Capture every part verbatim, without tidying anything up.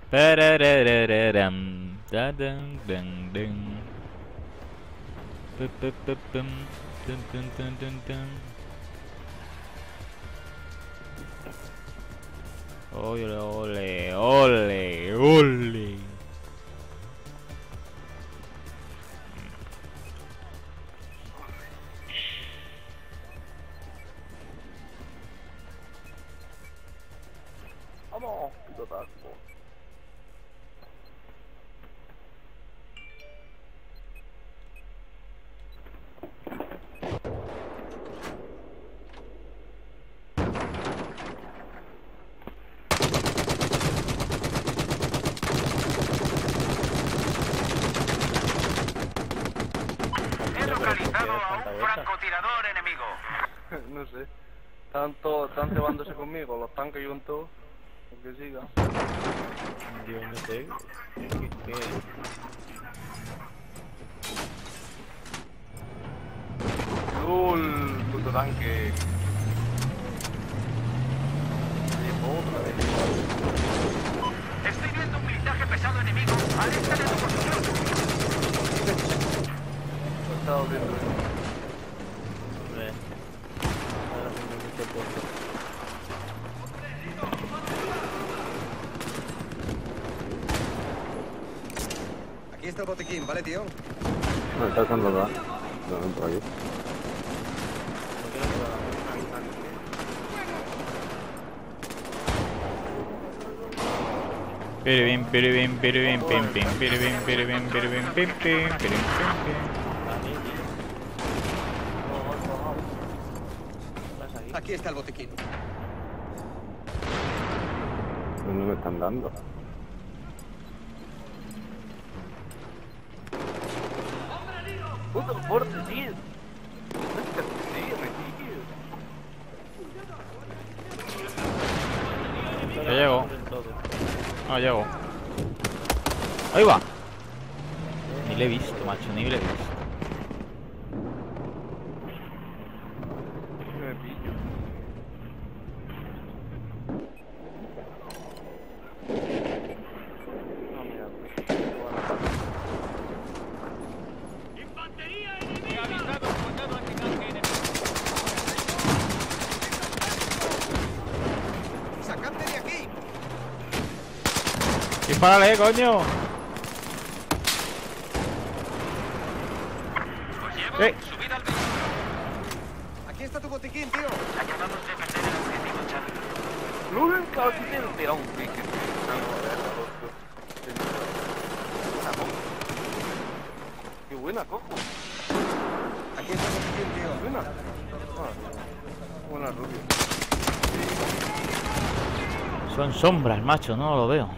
Parararararam, dadam, dun, dun. Pu, pu, pu, pum, dun, dun, dun, dun, dun. Ole, ole, ole, ole. Vamos, puto taco. He localizado a un francotirador enemigo. No sé. Están todos, están cebándose conmigo, los tanques juntos. Que siga. Yo no sé. ¿Qué, qué es? ¡Lul! Puto tanque. Otra vez. Estoy viendo un blindaje pesado enemigo. Aléjate de tu posición. Me está doliendo. Hombre. Ahora mismo mucho puesto. Aquí está el botiquín, ¿vale, tío? No, está usando la... No, no, por aquí. Piribim, piribim, piribim, pim, pim, piribim, piribim, piribim, pim, pim, piribim, pim, pim. Aquí está el botiquín. No, no me están dando. Puto fuerte, tío. Sígueme, tío. Ya llego. No llego. Ahí va. Ni le he visto, macho, ni le he visto. Me pillo. No, mira. ¡Sacadme de aquí! ¡Dispárale, coño! Os llevo. Eh. Subid al vehículo. Aquí está tu botiquín, tío. Acabamos de perder el objetivo, Charlie. ¡Lul! Claro, que tiene tirado un pique. No, no, verga, loco. Buena cojo. Qué buena cojo. Aquí está el botiquín, tío. Buena. Ah, buena rubia. Son sombras, macho, no lo veo.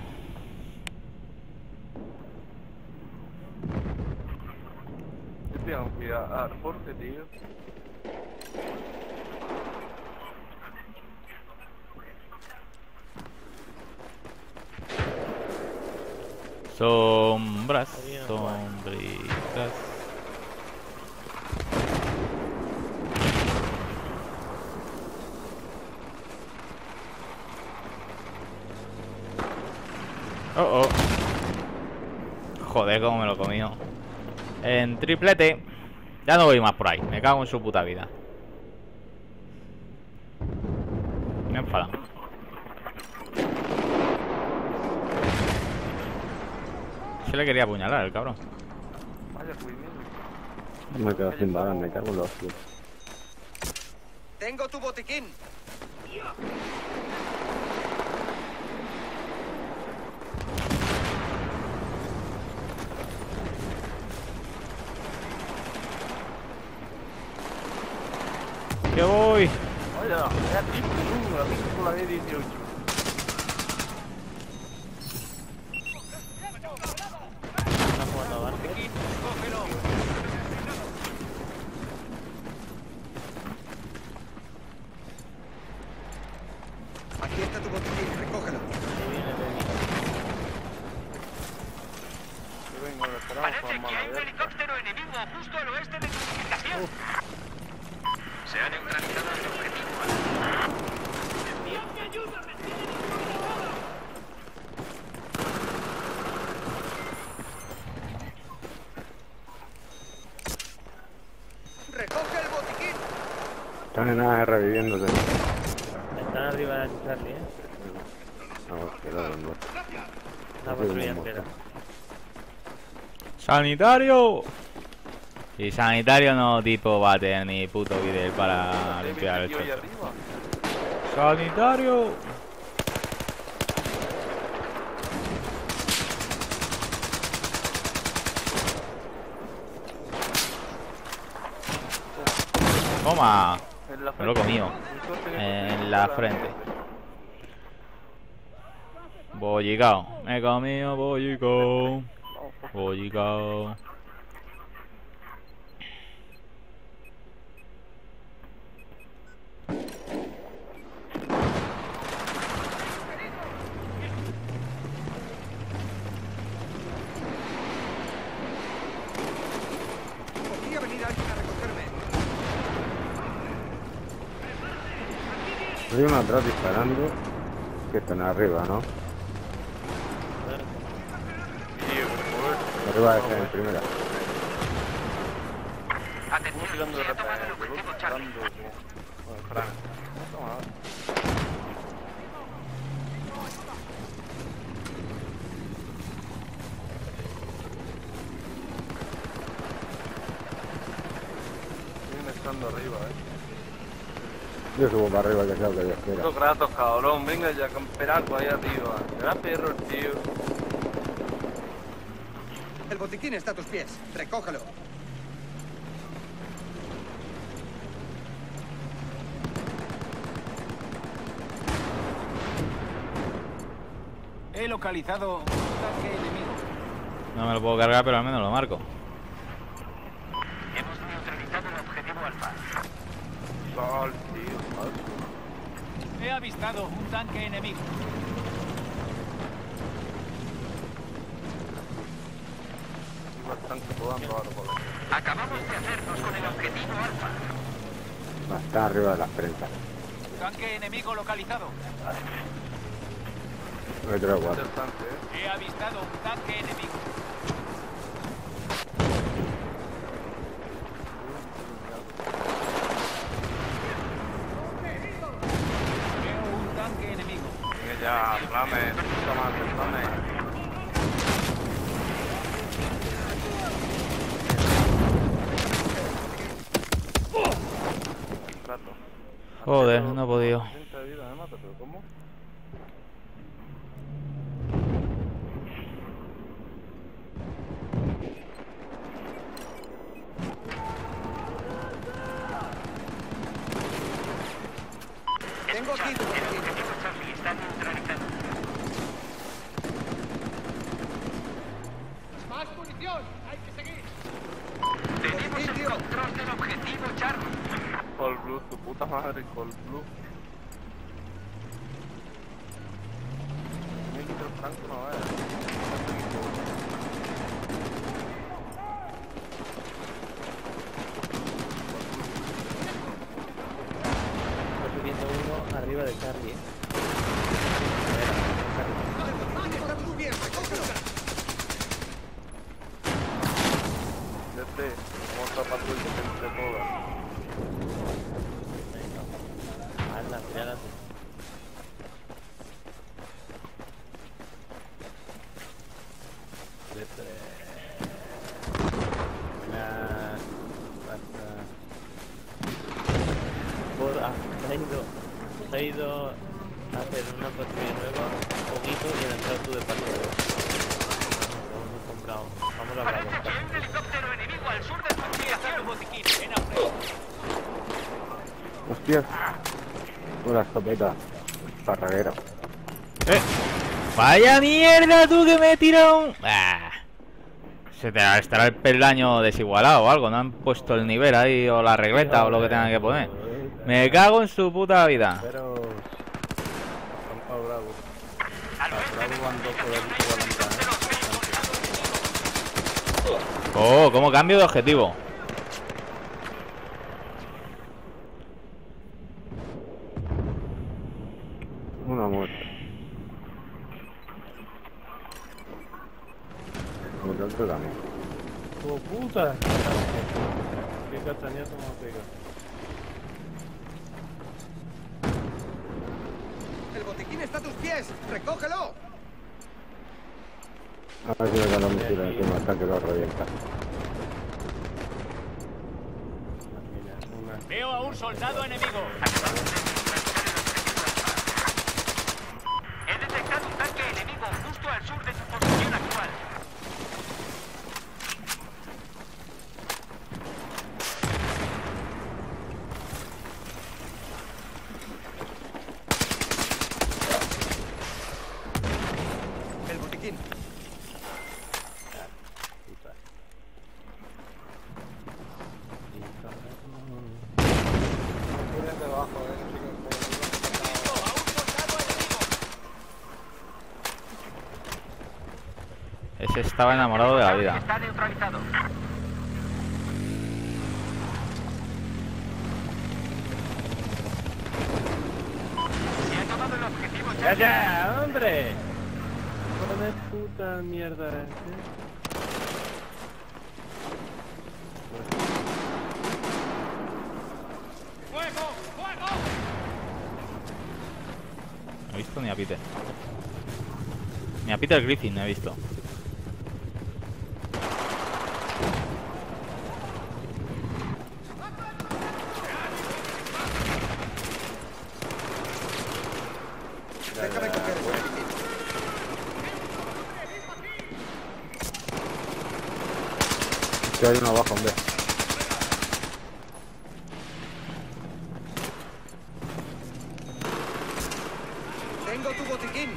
Tengo que ir a Arforte, tío. Sombras, sombritas. Oh, oh. Joder, cómo me lo he comido. En triplete. Ya no voy más por ahí. Me cago en su puta vida. Me enfadan. Se le quería apuñalar el cabrón. Vaya cuidado. Me quedo sin balas, me cago en los pies. Tengo tu botiquín. ¡Que voy! Vaya, vaya triple, uh, la misma con la D dieciocho. Está jugando a Barque. Cógelo. Aquí está tu botiquín, recógelo. Ahí viene Benny. Yo vengo, lo esperamos Parece con que hay un mala helicóptero enemigo justo al oeste de tu ubicación. Se ha neutralizado el objetivo. Están en nada reviviéndose. Están arriba de Charlie, eh. No, que lo vendo. Una patrulla entera. ¡Sanitario! Y sanitario no tipo va a tener ni puto vídeo para limpiar el Tío, ahí chocho. arriba. ¡Sanitario! Toma, En la me lo he comido. En la frente. Bollicao, me he comido bollicao. Bollicao. Podría venir alguien a recogerme. Hay uno atrás disparando. Que están arriba, ¿no? Arriba de en primera. Atención, Tirando se de ha tomado el repente, objetivo Charlie. dando como... Bueno, Fran. Toma. Siguen estando arriba, eh. Yo subo para arriba que sea lo que Dios quiera. Estos gratos, cabrón. Venga ya, camperaco ahí arriba. Será perro el tío. El botiquín está a tus pies. Recógelo. He localizado un tanque enemigo. No me lo puedo cargar, pero al menos lo marco. Hemos neutralizado el objetivo Alfa. Sal, tío. Sal. He avistado un tanque enemigo. Iba el tanque podando ahora por aquí. Acabamos de hacernos con el objetivo Alfa. Va, está arriba de las treinta. Tanque enemigo localizado. No hay tres Este cuatro. es el tanque, eh. He avistado un tanque enemigo. Veo un tanque enemigo. Venga ya, flame. Puta madre, flame. Rato. Joder, no he podido. treinta de vida me mata, pero ¿cómo? Tengo aquí tu El botiquín. objetivo Charlie está neutralizado. ¡Más munición! ¡Hay que seguir! Tenemos el tío. control del objetivo Charlie. Call Blue, tu puta madre, Call Blue. Me quito el franco, no vaya. Está subiendo uno arriba de Charlie, eh. ¡Está a tus pies! ¡Recógelo! Este, vamos a tapar todo el que se toda. Anda, tírate. Una... Basta. Por... Ah, se ha ido... Se ha ido a hacer una patrulla nueva, poquito, y a entrar tú de patrulla. Lo hemos comprado. Vamos a hablar Parece con que hay un helicóptero enemigo al sur del fortificación. Botiquín, en Afrika. Hostias. Una escopeta. Parraguera. ¡Eh! ¡Vaya mierda tú que me he tirado! un- Ah. Se te estará el peldaño desigualado o algo. No han puesto el nivel ahí o la regleta o lo que tengan que poner. Me cago en su puta vida. Pero... Están pa' bravos. Al oeste de Bravo van dos por el fortificación hay un helicóptero enemigo. Oh, ¿cómo cambio de objetivo? Una muerte. Murió otro también. ¡Oh, puta! ¡Qué castañazo me ha pegado! está a tus pies. ¡Recógelo! A ver si me dan los misiles encima del tanque, lo revienta. Mira, una... Veo a un soldado enemigo. He detectado un tanque enemigo justo al sur de tu posición actual. El botiquín. puta. Tienes debajo, eh. Veo a un soldado enemigo. Ese estaba enamorado de la vida. Está neutralizado. Se ha tomado el objetivo. ¡Ya, ya, hombre! ¡Hijo de puta mierda este! ¡Fuego! ¡Fuego! No he visto ni a Peter. Ni a Peter Griffin no he visto. Déjame coger el botiquín. Que hay uno abajo, hombre. Tengo tu botiquín.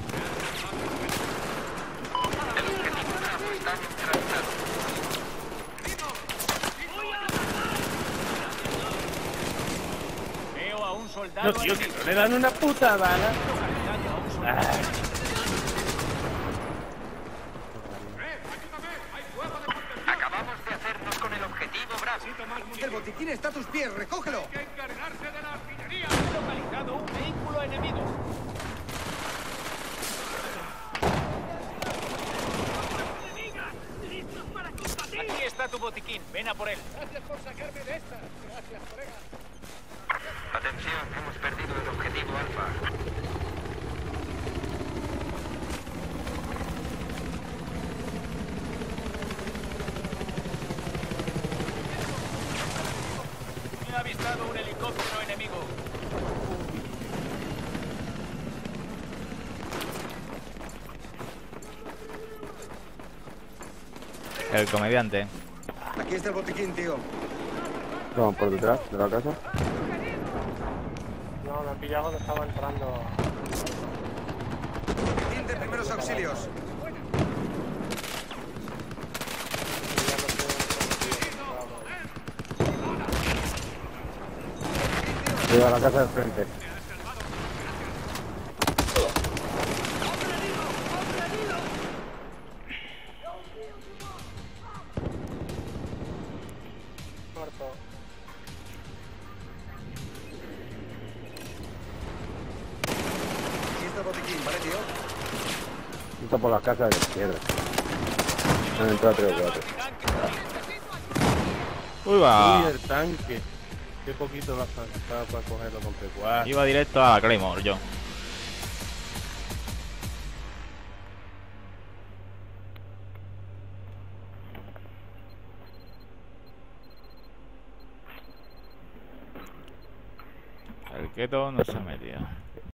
Veo a un No, soldado tío, que enemigo. no le dan una puta bala. Daño a un soldado. Ah. Acabamos de hacernos con el objetivo Bravo. El botiquín está a tus pies. ¡Recógelo! He localizado un vehículo enemigo. Aquí está tu botiquín. Ven a por él. Atención, hemos perdido el objetivo Alfa. He avistado un helicóptero enemigo. El comediante. Aquí está el botiquín, tío. Vamos por detrás de la casa. No, me pillaba cuando estaba entrando. Botiquín de primeros auxilios. Llega a la casa del frente. Muerto. Aquí está el botiquín, ¿vale, tío? Está por las casas de la izquierda. Han entrado tres o cuatro. Uy, va. Uy, el tanque. Qué poquito va a faltar para cogerlo con P cuatro. Iba directo a la Claymore yo. El keto no se ha metido.